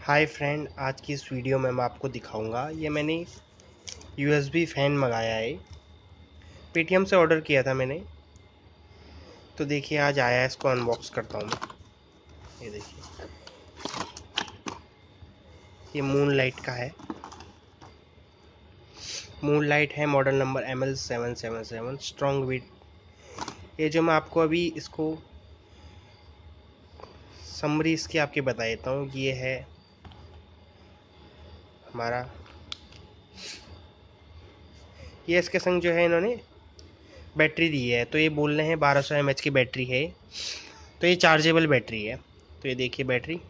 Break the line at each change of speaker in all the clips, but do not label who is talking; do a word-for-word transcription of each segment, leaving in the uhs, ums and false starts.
Hi friend, आज की इस वीडियो में मैं आपको दिखाऊंगा। ये मैंने यूएसबी फ़ैन मंगाया है, पेटीएम से ऑर्डर किया था मैंने। तो देखिए आज आया है, इसको अनबॉक्स करता हूँ मैं। ये देखिए, ये मून लाइट का है। मून लाइट है, model number M L seven seven seven, strong विड। ये जो मैं आपको अभी इसको समरी इसकी आपकी बता देता हूँ। ये है हमारा, ये इसके संग जो है इन्होंने बैटरी दी है। तो ये बोल रहे हैं बारह सौ एम एच की बैटरी है। तो ये चार्जेबल बैटरी है। तो ये देखिए बैटरी।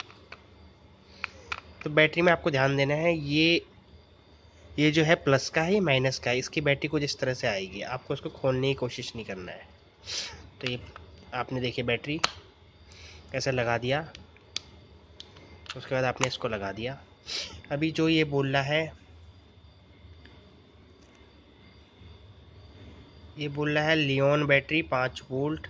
तो बैटरी में आपको ध्यान देना है, ये ये जो है प्लस का है, ये माइनस का है। इसकी बैटरी कुछ इस तरह से आएगी, आपको इसको खोलने की कोशिश नहीं करना है। तो ये आपने देखिए बैटरी ऐसे लगा दिया, उसके बाद आपने इसको लगा दिया। अभी जो ये बोल रहा है, ये बोल रहा है लियोन बैटरी पाँच वोल्ट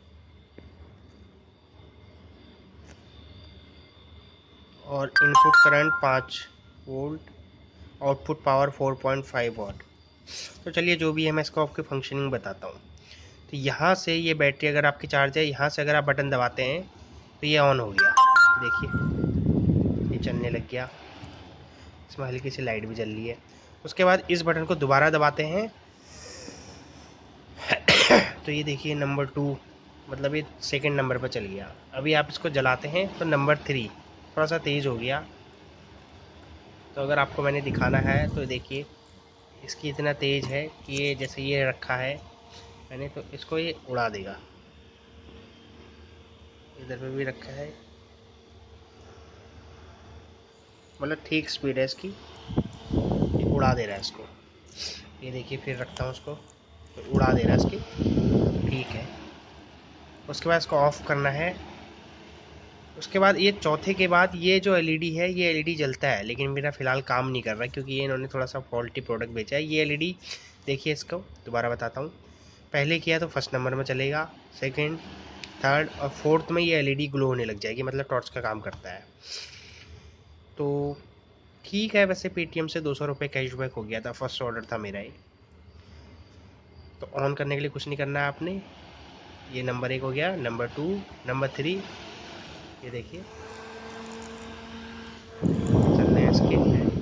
और इनपुट करंट पाँच volt, output power four point five watt. तो चलिए जो भी है मैं इसको आपके फंक्शनिंग बताता हूँ। तो यहाँ से ये बैटरी अगर आपकी चार्ज है, यहाँ से अगर आप बटन दबाते हैं तो ये ऑन हो गया। देखिए ये चलने लग गया, इसमें हल्की सी लाइट भी जल रही है। उसके बाद इस बटन को दोबारा दबाते हैं तो ये देखिए नंबर टू, मतलब ये सेकंड नंबर पर चल गया। अभी आप इसको जलाते हैं तो नंबर थ्री थोड़ा सा तेज़ हो गया। तो अगर आपको मैंने दिखाना है तो देखिए इसकी इतना तेज़ है कि ये जैसे ये रखा है मैंने, तो इसको ये उड़ा देगा। इधर पे भी रखा है, मतलब ठीक स्पीड है इसकी, ये उड़ा दे रहा है इसको। ये देखिए फिर रखता हूँ उसको तो उड़ा दे रहा है इसकी, ठीक है। उसके बाद इसको ऑफ़ करना है। उसके बाद ये चौथे के बाद ये जो एलईडी है, ये एलईडी जलता है लेकिन मेरा फ़िलहाल काम नहीं कर रहा क्योंकि ये इन्होंने थोड़ा सा फॉल्टी प्रोडक्ट बेचा है। ये एलईडी देखिए, इसको दोबारा बताता हूँ। पहले किया तो फर्स्ट नंबर में चलेगा, सेकंड, थर्ड और फोर्थ में ये एलईडी ग्लो होने लग जाएगी, मतलब टॉर्च का काम करता है। तो ठीक है, वैसे पेटीएम से दो सौ रुपये कैशबैक हो गया था, फर्स्ट ऑर्डर था मेरा ये। तो ऑन करने के लिए कुछ नहीं करना है आपने। ये नंबर एक हो गया, नंबर टू, नंबर थ्री, ये देखिए चल रहे हैं इसके।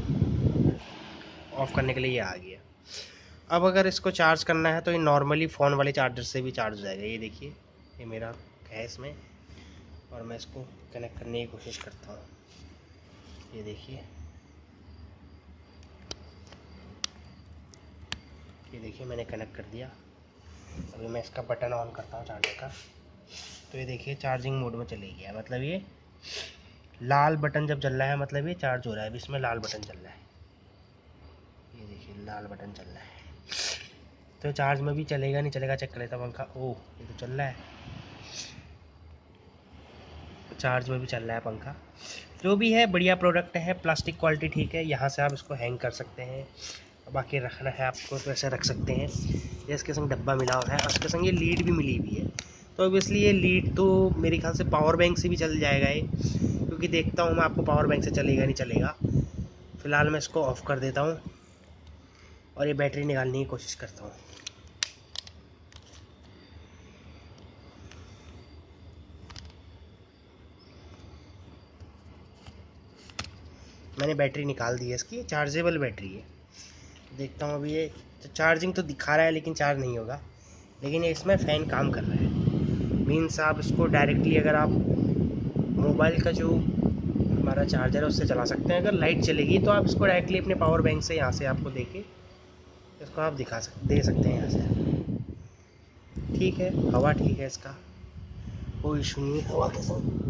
ऑफ़ करने के लिए ये आ गया। अब अगर इसको चार्ज करना है तो ये नॉर्मली फ़ोन वाले चार्जर से भी चार्ज हो जाएगा। ये देखिए ये मेरा है इसमें, और मैं इसको कनेक्ट करने की कोशिश करता हूँ। ये देखिए, ये देखिए मैंने कनेक्ट कर दिया। अभी मैं इसका बटन ऑन करता हूँ चार्जर का। तो ये देखिए चार्जिंग मोड में चले गया, मतलब ये लाल बटन जब जल रहा है मतलब ये चार्ज हो रहा है। अभी इसमें लाल बटन चल रहा है, ये देखिए लाल बटन चल रहा है। तो चार्ज में भी चलेगा नहीं चलेगा, चेक कर लेता पंखा। ओह ये तो चल रहा है, चार्ज में भी चल रहा है पंखा। जो भी है बढ़िया प्रोडक्ट है, प्लास्टिक क्वालिटी ठीक है। यहाँ से आप इसको हैंग कर सकते हैं, बाकी रखना है आपको तो ऐसे रख सकते हैं। ये इसके संग डब्बा मिला हुआ है और इसके संग ये लीड भी मिली हुई है। तो ऑब्वियसली ये लीड तो मेरे ख्याल से पावर बैंक से भी चल जाएगा ये, क्योंकि देखता हूँ मैं आपको पावर बैंक से चलेगा नहीं चलेगा। फ़िलहाल मैं इसको ऑफ़ कर देता हूँ और ये बैटरी निकालने की कोशिश करता हूँ। मैंने बैटरी निकाल दी है इसकी, चार्जेबल बैटरी है। देखता हूँ अभी ये चार्जिंग तो दिखा रहा है लेकिन चार्ज नहीं होगा, लेकिन इसमें फ़ैन काम कर रहा है। मीन्स आप इसको डायरेक्टली अगर आप मोबाइल का जो हमारा चार्जर है उससे चला सकते हैं। अगर लाइट चलेगी तो आप इसको डायरेक्टली अपने पावर बैंक से यहाँ से आपको दे के इसको आप दिखा सक दे सकते हैं यहाँ से। ठीक है, हवा ठीक है, इसका कोई इशू नहीं है हवा के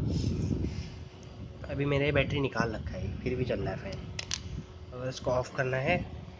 साथ। अभी मैंने बैटरी निकाल रखा है, फिर भी चल रहा है फ़ैन। अगर इसको ऑफ़ करना है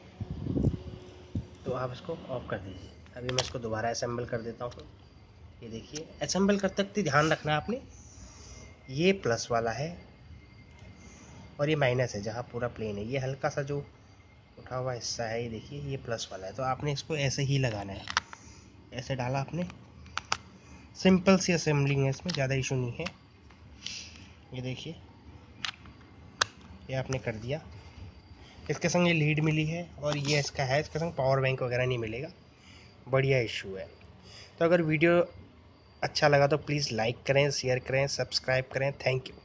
तो आप इसको ऑफ़ कर दीजिए। अभी मैं इसको दोबारा असेंबल कर देता हूँ। ये देखिए असेंबल करते वक्त ध्यान रखना है आपने, ये प्लस वाला है और ये माइनस है जहाँ पूरा प्लेन है। ये हल्का सा जो उठा हुआ हिस्सा है, ये देखिए ये प्लस वाला है। तो आपने इसको ऐसे ही लगाना है, ऐसे डाला आपने। सिंपल सी असेंबलिंग है, इसमें ज़्यादा इशू नहीं है। ये देखिए ये आपने कर दिया। इसके संग ये लीड मिली है और ये इसका है, इसके संग पावर बैंक वगैरह नहीं मिलेगा। बढ़िया इशू है। तो अगर वीडियो अच्छा लगा तो प्लीज़ लाइक करें, शेयर करें, सब्सक्राइब करें। Thank you.